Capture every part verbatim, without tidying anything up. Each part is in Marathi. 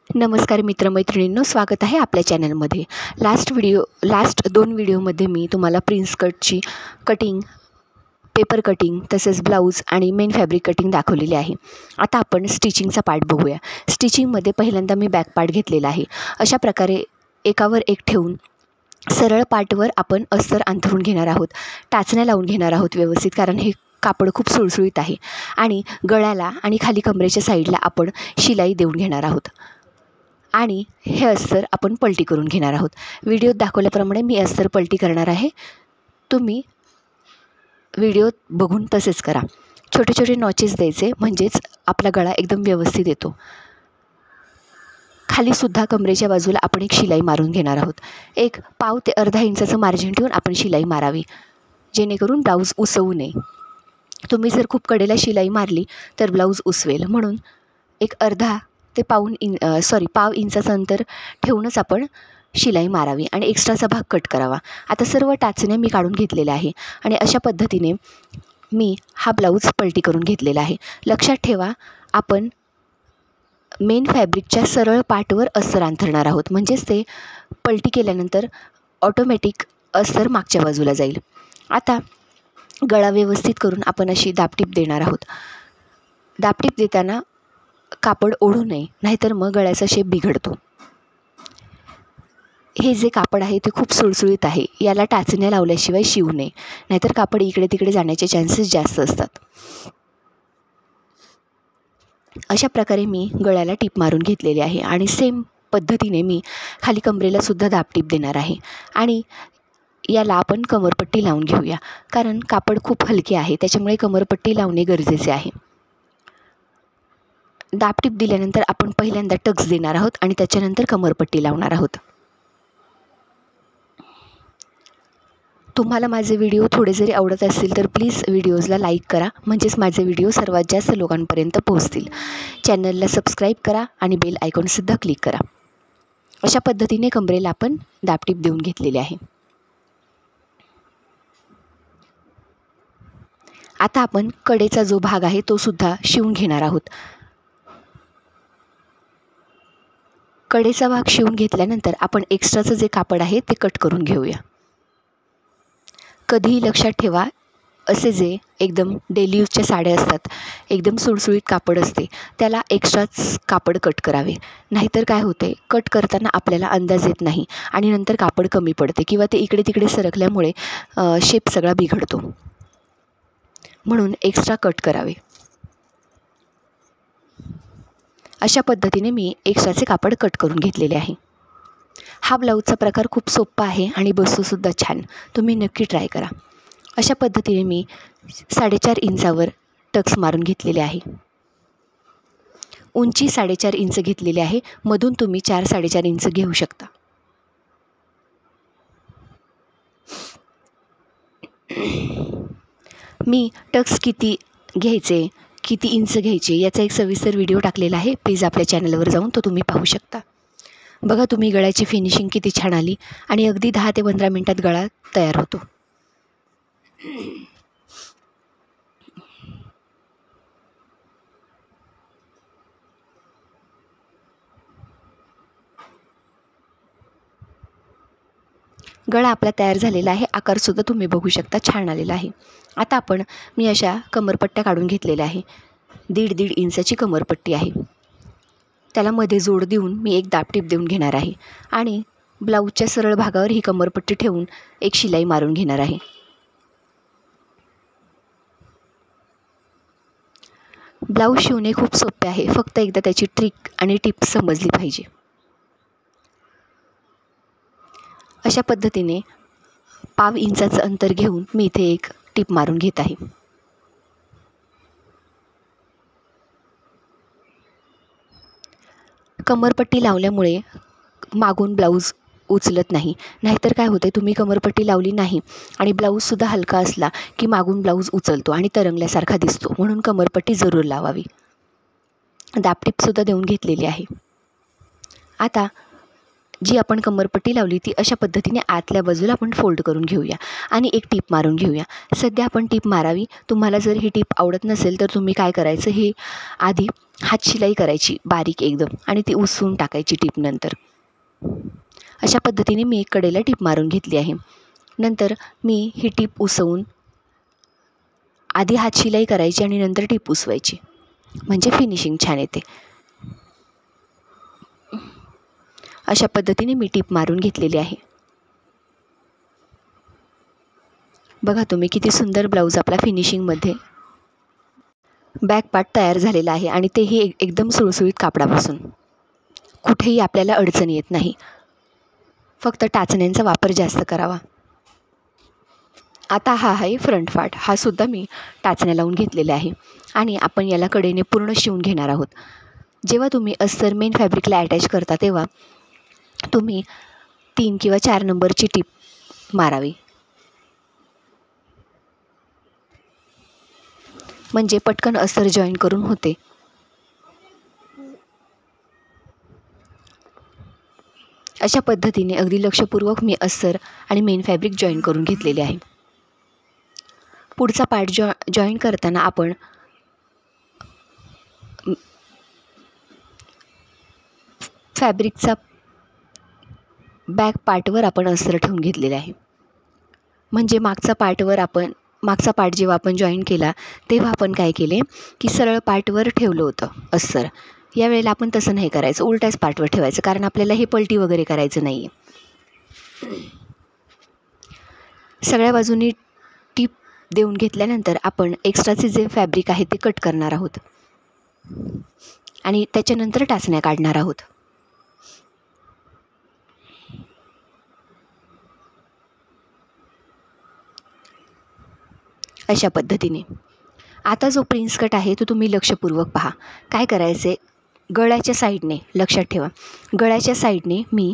नमस्कार मित्रमैत्रिणींनो, स्वागत आहे आपल्या चॅनलमध्ये। लास्ट व्हिडिओ लास्ट दोन व्हिडिओमध्ये मी तुम्हाला प्रिन्स कटची कटिंग, पेपर कटिंग तसेच ब्लाऊज आणि मेन फॅब्रिक कटिंग दाखवलेली आहे। आता आपण स्टिचिंगचा पार्ट बघूया। स्टिचिंगमध्ये पहिल्यांदा मी बॅक पार्ट घेतलेला आहे। अशा प्रकारे एकावर एक ठेवून सरळ पार्टवर आपण अस्तर अंथरून घेणार आहोत, टाचण्या लावून घेणार आहोत व्यवस्थित, कारण हे कापड खूप सुळसुळीत आहे। आणि गळ्याला आणि खाली कमरेच्या साईडला आपण शिलाई देऊन घेणार आहोत आणि हे अस्तर आपण पलटी करून घेणार आहोत। व्हिडिओत दाखवल्याप्रमाणे मी अस्तर पलटी करणार आहे, तुम्ही व्हिडिओत बघून तसेच करा। छोटे छोटे नॉचेस द्यायचे, म्हणजेच आपला गळा एकदम व्यवस्थित येतो। खाली सुद्धा कमरेच्या बाजूला आपण एक शिलाई मारून घेणार आहोत। एक पाव ते अर्धा इंचाचं मार्जिन ठेवून आपण शिलाई मारावी, जेणेकरून ब्लाऊज उसवू नये। तुम्ही जर खूप कडेला शिलाई मारली तर ब्लाऊज उसवेल, म्हणून एक अर्धा ते पाऊन इन सॉरी पाव इंचाचं अंतर ठेवूनच आपण शिलाई मारावी आणि एक्स्ट्राचा भाग कट करावा। आता सर्व टाचण्या मी काढून घेतलेल्या आहे आणि अशा पद्धतीने मी हा ब्लाऊज पलटी करून घेतलेला आहे। लक्षात ठेवा, आपण मेन फॅब्रिकच्या सरळ पार्टवर अस्तर अंथरणार आहोत, म्हणजेच ते पलटी केल्यानंतर ऑटोमॅटिक अस्तर मागच्या बाजूला जाईल। आता गळा व्यवस्थित करून आपण अशी दाबटीप देणार आहोत। दाबटीप देताना कापड ओढू नये, नाहीतर मग गळ्याचा शेप बिघडतो। हे जे कापड आहे ते खूप सुळसुळीत आहे, याला टाचण्या लावल्याशिवाय शिवू नये, नाहीतर कापड इकडे तिकडे जाण्याचे चान्सेस जास्त असतात। अशा प्रकारे मी गळ्याला टीप मारून घेतलेली आहे आणि सेम पद्धतीने मी खाली कमरेला सुद्धा दाबटीप देणार आहे आणि याला आपण कमरपट्टी लावून घेऊया, कारण कापड खूप हलके आहे, त्याच्यामुळे कमरपट्टी लावणे गरजेचे आहे। दाबटीप दिल्यानंतर आपण पहिल्यांदा टक्स देणार आहोत आणि त्याच्यानंतर कमरपट्टी लावणार आहोत। तुम्हाला माझे व्हिडिओ थोडे जरी आवडत असतील तर प्लीज व्हिडिओजला लाईक करा, म्हणजेच माझे व्हिडिओ सर्वात जास्त लोकांपर्यंत पोहोचतील। चॅनलला सबस्क्राईब करा आणि बेल आयकॉनसुद्धा क्लिक करा। अशा पद्धतीने कमरेला आपण दाबटीप देऊन घेतलेले आहे। आता आपण कडेचा जो भाग आहे तो सुद्धा शिवून घेणार आहोत। कडेचा भाग शिवून घेतल्यानंतर आपण एक्स्ट्राचं जे कापड आहे ते कट करून घेऊया। कधीही लक्षात ठेवा, असे जे एकदम डेली यूजच्या साड्या असतात, एकदम सुळसुळीत कापड असते, त्याला एक्स्ट्राच कापड कट करावे, नाहीतर काय होते, कट करताना आपल्याला अंदाज येत नाही आणि नंतर कापड कमी पडते किंवा ते इकडे तिकडे सरकल्यामुळे शेप सगळा बिघडतो, म्हणून एक्स्ट्रा कट करावे। अशा पद्धतीने मी एक्स्ट्राचे कापड कट करून घेतलेले आहे। हा ब्लाऊजचा प्रकार खूप सोपा आहे आणि बसतोसुद्धा छान, तुम्ही नक्की ट्राय करा। अशा पद्धतीने मी साडेचार इंचावर टक्स मारून घेतलेले आहे। उंची साडेचार इंच घेतलेली आहे, मधून तुम्ही चार साडेचार इंच घेऊ शकता। मी टक्स किती घ्यायचे, किती इंच घ्यायचे याचा एक सविस्तर व्हिडिओ टाकलेला आहे, प्लीज आपल्या चॅनलवर जाऊन तो तुम्ही पाहू शकता। बघा तुम्ही गळ्याची फिनिशिंग किती छान आली आणि अगदी दहा ते पंधरा मिनिटात गळा तयार होतो। गळा आपला तयार झालेला आहे, आकारसुद्धा तुम्ही बघू शकता, छान आलेला आहे। आता आपण मी अशा कमरपट्ट्या काढून घेतलेल्या आहे, दीड दीड इंचाची कमरपट्टी आहे। त्याला मध्ये जोड देऊन मी एक दाबटीप देऊन घेणार आहे आणि ब्लाऊजच्या सरळ भागावर ही कमरपट्टी ठेवून एक शिलाई मारून घेणार आहे। ब्लाऊज शिवणे खूप सोपे आहे, फक्त एकदा त्याची ट्रिक आणि टिप समजली पाहिजे। अशा पद्धतीने पाव इंचाचं अंतर घेऊन मी इथे एक टिप मारून घेत आहे। कमरपट्टी लावल्यामुळे मागून ब्लाऊज उचलत नाही, नाहीतर काय होते, तुम्ही कमरपट्टी लावली नाही आणि ब्लाऊजसुद्धा हलका असला की मागून ब्लाऊज उचलतो आणि तरंगल्यासारखा दिसतो, म्हणून कमरपट्टी जरूर लावावी। दाबटीपसुद्धा देऊन घेतलेली आहे। आता जी आपण कमरपट्टी लावली ती अशा पद्धतीने आतल्या बाजूला आपण फोल्ड करून घेऊया आणि एक टीप मारून घेऊया। सध्या आपण टीप मारावी, तुम्हाला जर ही टीप आवडत नसेल तर तुम्ही काय करायचं, हे आधी हात शिलाई करायची बारीक एकदम आणि ती उसवून टाकायची टीपनंतर. अशा पद्धतीने मी एक कडेला टीप मारून घेतली आहे. नंतर मी ही टीप उसवून आधी हात शिलाई करायची आणि नंतर टीप उसवायची, म्हणजे फिनिशिंग छान येते. अशा पद्धतीने मी टीप मारून घेतलेली आहे. बघा तुम्ही किती सुंदर ब्लाऊज आपला फिनिशिंगमध्ये बॅक पार्ट तयार झालेला आहे आणि तेही एक एकदम सुळसुळीत कापडापासून. कुठेही आपल्याला अडचण येत नाही. फक्त टाचण्यांचा वापर जास्त करावा. आता हा आहे फ्रंट पार्ट. हा सुद्धा मी टाचण्या लावून घेतलेला आहे आणि आपण याला कडेने पूर्ण शिवून घेणार आहोत. जेव्हा तुम्ही अस्तर मेन फॅब्रिकला अटॅच करता तेव्हा तुम्ही तीन किंवा चार नंबरची टीप मारावी, म्हणजे पटकन अस्तर जॉईन करून होते. अशा पद्धतीने अगदी लक्षपूर्वक मी अस्तर आणि मेन फॅब्रिक जॉईन करून घेतलेले आहे. पुढचा पार्ट जॉ जॉईन करताना आपण फॅब्रिकचा बॅक पार्टवर आपण अस्तर ठेवून घेतलेले आहे. म्हणजे मागचा पार्टवर आपण मागचा पार्ट जेव्हा आपण जॉईन केला तेव्हा आपण काय केले की सरळ पार्टवर ठेवलं होतं अस्तर. यावेळेला आपण तसं नाही करायचं, उलट्याच पार्टवर ठेवायचं, कारण आपल्याला हे पलटी वगैरे करायचं नाही आहे. सगळ्या बाजूनी टीप देऊन घेतल्यानंतर आपण एक्स्ट्राचे जे फॅब्रिक आहे ते कट करणार आहोत आणि त्याच्यानंतर टाचण्या काढणार आहोत. अशा पद्धतीने आता जो प्रिन्स कट आहे तो तुम्ही लक्षपूर्वक पहा. काय करायचे, गळ्याच्या साईडने, लक्षात ठेवा, गळ्याच्या साईडने मी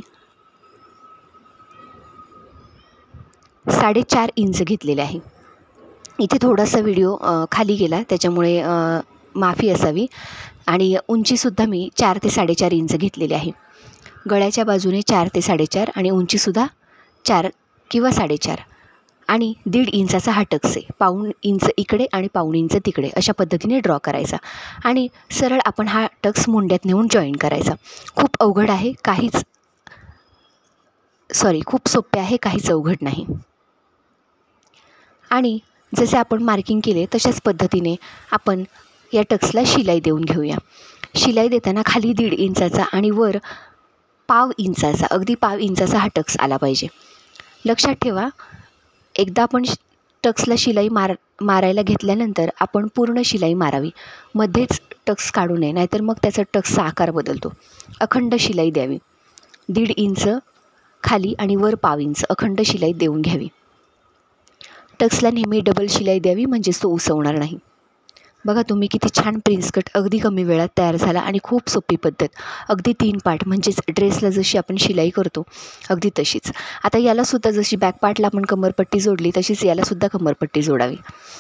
साडेचार इंच घेतलेले आहे. इथे थोडासा व्हिडिओ खाली गेला त्याच्यामुळे माफी असावी. आणि उंचीसुद्धा मी चार ते साडेचार इंच घेतलेली आहे. गळ्याच्या बाजूने चार ते साडेचार आणि उंचीसुद्धा चार किंवा साडेचार आणि दीड इंचाचा हा टक्स आहे. पाऊण इंच इकडे आणि पाऊण इंच तिकडे अशा पद्धतीने ड्रॉ करायचा आणि सरळ आपण हा टक्स मुंड्यात नेऊन जॉईन करायचा. खूप अवघड आहे, काहीच सॉरी खूप सोपे आहे, काहीच अवघड नाही. आणि जसे आपण मार्किंग केले तशाच पद्धतीने आपण या टक्सला शिलाई देऊन घेऊया. शिलाई देताना खाली दीड इंचाचा आणि वर पाव इंचाचा, अगदी पाव इंचाचा हा टक्स आला पाहिजे. लक्षात ठेवा, एकदा आपण टक्सला शिलाई मार मारायला घेतल्यानंतर आपण पूर्ण शिलाई मारावी, मध्येच टक्स काढू नये, नाहीतर मग त्याचा टक्सचा आकार बदलतो. अखंड शिलाई द्यावी, दीड इंच खाली आणि वर पाव इंच अखंड शिलाई देऊन घ्यावी. टक्सला नेहमी डबल शिलाई द्यावी, म्हणजेच तो उसवणार नाही. बघा तुम्ही किती छान प्रिन्स कट अगदी कमी वेळात तयार झाला आणि खूप सोपी पद्धत. अगदी तीन पार्ट, म्हणजेच ड्रेसला जशी आपण शिलाई करतो अगदी तशीच. आता यालासुद्धा जशी बॅक पार्टला आपण कमरपट्टी जोडली तशीच यालासुद्धा कमरपट्टी जोडावी.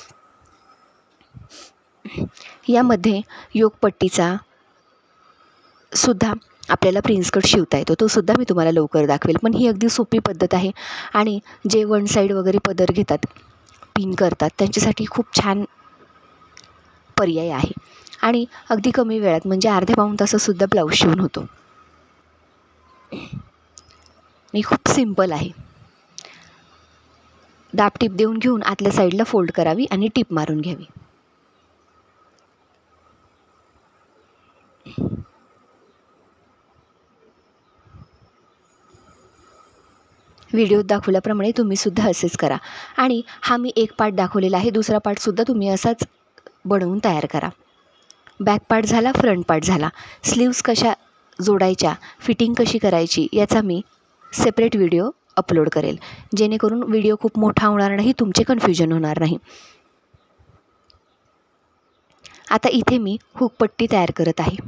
यामध्ये योगपट्टीचा सुद्धा आपल्याला प्रिन्स कट शिवता येतो, तो सुद्धा मी तुम्हाला लवकर दाखवेल. पण ही अगदी सोपी पद्धत आहे आणि जे वन साईड वगैरे पदर घेतात, पिन करतात, त्यांच्यासाठी खूप छान पर्याय आहे आणि अगदी कमी वेळात म्हणजे अर्ध्या पाऊण तासातसुद्धा ब्लाऊज शिवून होतो. आणि खूप सिंपल आहे. दाब टीप देऊन घेऊन आतल्या साईडला फोल्ड करावी आणि टीप मारून घ्यावी. व्हिडिओत दाखवल्याप्रमाणे तुम्ही सुद्धा असेच करा. आणि हा मी एक पार्ट दाखवलेला आहे, दुसरा पार्टसुद्धा तुम्ही असाच बनवून तयार करा. बॅक पार्ट झाला, फ्रंट पार्ट झाला. स्लीव्स कशा जोडायच्या, फिटिंग कशी करायची याचा मी सेपरेट व्हिडिओ अपलोड करेल, जेणेकरून व्हिडिओ खूप मोठा होणार नाही, तुमचे कन्फ्युजन होणार नाही. आता इथे मी हुकपट्टी तयार करत आहे.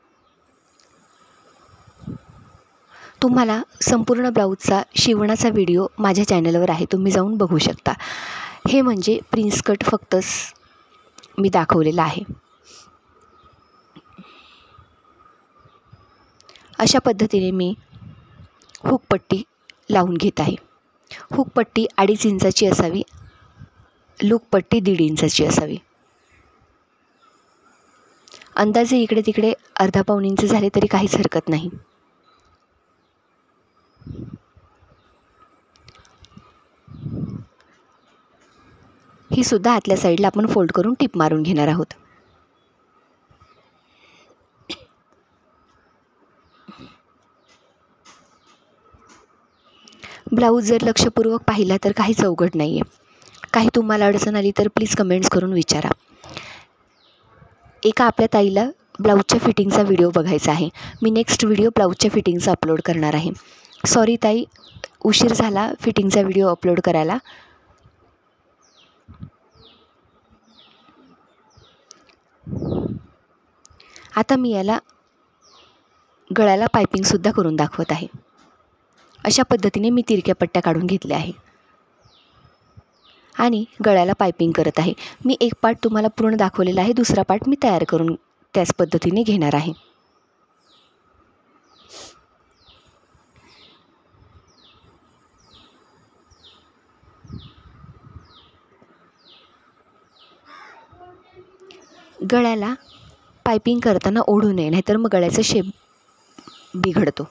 तुम्हाला संपूर्ण ब्लाऊजचा शिवणाचा व्हिडिओ माझ्या चॅनलवर आहे, तुम्ही जाऊन बघू शकता. हे म्हणजे प्रिन्स कट फक्तच मी दाखवलेला आहे. अशा पद्धतीने मी हुकपट्टी लावून घेत आहे. हुकपट्टी अडीच इंचाची असावी, लूकपट्टी दीड इंचाची असावी. अंदाजे इकडे तिकडे अर्धा पाऊण इंच झाले तरी काहीच हरकत नाही. ही सुद्धा आतल्या साईडला आपण फोल्ड करून टिप मारून घेणार आहोत. ब्लाऊज जर लक्षपूर्वक पाहिला तर काहीच अवघड नाही आहे. काही तुम्हाला अडचण आली तर प्लीज कमेंट्स करून विचारा. एका आपल्या ताईला ब्लाऊजच्या फिटिंगचा व्हिडिओ बघायचा आहे. मी नेक्स्ट व्हिडिओ ब्लाऊजच्या फिटिंगचा अपलोड करणार आहे. सॉरी ताई, उशीर झाला फिटिंगचा व्हिडिओ अपलोड करायला. आता मी याला गळ्याला पायपिंगसुद्धा करून दाखवत आहे. अशा पद्धतीने मी तिरक्या पट्ट्या काढून घेतल्या आहे आणि गळ्याला पायपिंग करत आहे. मी एक पार्ट तुम्हाला पूर्ण दाखवलेला आहे, दुसरा पार्ट मी तयार करून त्याच पद्धतीने घेणार आहे. गळ्याला पायपिंग करताना ओढू नये, नाहीतर मग गळ्याचा शेप बिघडतो.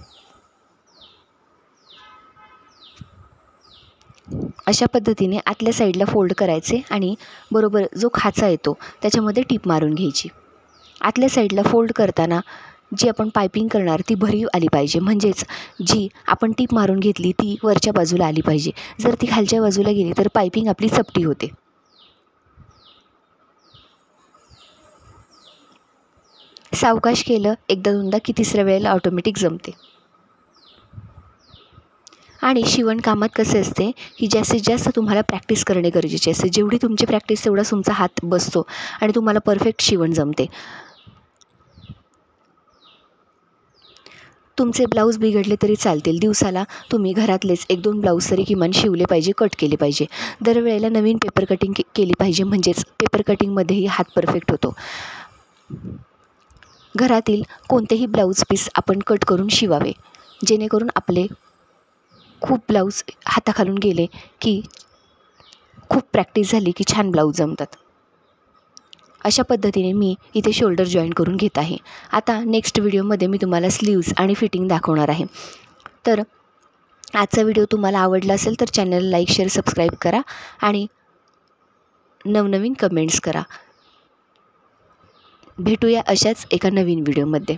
अशा पद्धतीने आतल्या साईडला फोल्ड करायचे आणि बरोबर जो खाचा येतो त्याच्यामध्ये टीप मारून घ्यायची. आतल्या साईडला फोल्ड करताना जी आपण पायपिंग करणार ती भरीव आली पाहिजे, म्हणजेच जी आपण टीप मारून घेतली ती वरच्या बाजूला आली पाहिजे. जर ती खालच्या बाजूला गेली तर पायपिंग आपली चपटी होते. सावकाश केलं एकदा दोनदा की तिसऱ्या वेळेला ऑटोमॅटिक जमते. आणि शिवणकामात कसे असते की जास्तीत जास्त तुम्हाला प्रॅक्टिस करणे गरजेचे असते. जेवढी तुमची प्रॅक्टिस तेवढा तुमचा हात बसतो आणि तुम्हाला परफेक्ट शिवण जमते. तुमचे ब्लाऊज बिघडले तरी चालतील, दिवसाला तुम्ही घरातलेच एक दोन ब्लाऊज तरी किमान शिवले पाहिजे, कट केले पाहिजे. दरवेळेला नवीन पेपर कटिंग के केली पाहिजे, म्हणजेच पेपर कटिंगमध्येही हात परफेक्ट होतो. घरातील कोणतेही ब्लाऊज पीस आपण कट करून शिवावे, जेणेकरून आपले खूप ब्लाऊज हाताखालून गेले की खूप प्रॅक्टिस झाली की छान ब्लाऊज जमतात. अशा पद्धतीने मी इथे शोल्डर जॉईन करून घेत आहे. आता नेक्स्ट व्हिडिओमध्ये मी तुम्हाला स्लीव्ज आणि फिटिंग दाखवणार आहे. तर आजचा व्हिडिओ तुम्हाला आवडला असेल तर चॅनलला लाईक शेअर सबस्क्राईब करा आणि नवनवीन कमेंट्स करा. भेटूया अशाच एका नवीन व्हिडिओमध्ये.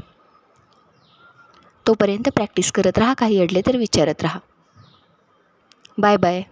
तोपर्यंत प्रॅक्टिस करत राहा, काही अडले तर विचारत राहा. Bye bye.